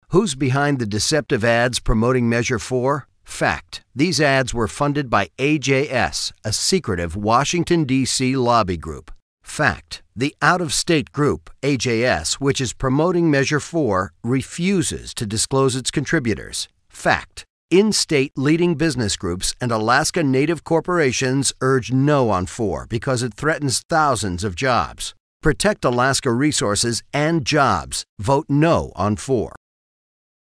Who's behind the deceptive ads promoting Measure 4? Fact. These ads were funded by AJS, a secretive Washington, D.C. lobby group. Fact. The out-of-state group, AJS, which is promoting Measure 4, refuses to disclose its contributors. Fact. In-state leading business groups and Alaska Native corporations urge no on 4 because it threatens thousands of jobs. Protect Alaska resources and jobs. Vote no on 4.